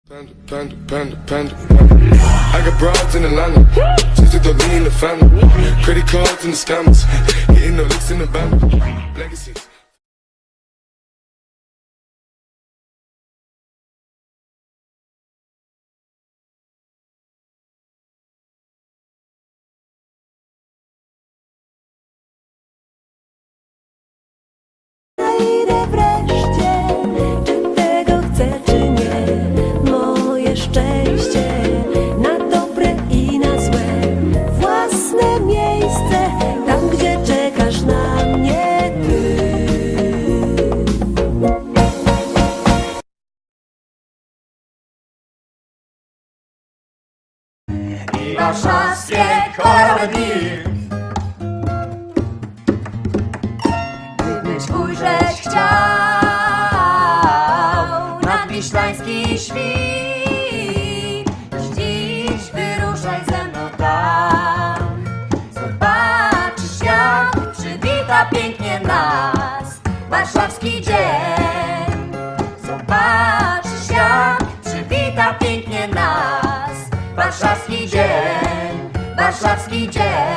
Panda, panda, panda, panda. I got broads in Atlanta, just to lean in the family. Credit cards and the scammers, hitting the licks in the band. Legacies. Idę wreszcie, czy tego chcę, czy nie. Moje szczęście na dobre i na złe. Własne miejsce, tam gdzie czekasz na mnie ty. I warszawskie kolorowe dni. Gdybyś ujrzeć chciał nad Wiślański świt, dziś wyruszaj ze mną tam. Zobaczysz, jak przywita pięknie nas warszawski dzień. Zobaczysz, jak przywita pięknie nas warszawski dzień, warszawski dzień.